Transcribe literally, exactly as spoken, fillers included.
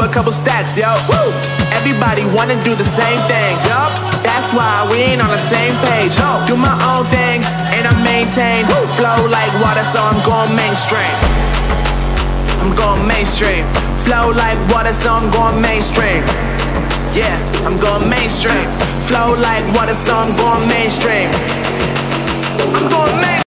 a couple stacks, yo. Woo! Everybody wanna do the same thing, yup. That's why we ain't on the same page. No, do my own thing and I maintain. Woo! Flow like water, so I'm going mainstream. I'm going mainstream. Flow like water, so I'm going mainstream. Yeah, I'm going mainstream. Flow like water, so I'm going mainstream. I'm going mainstream.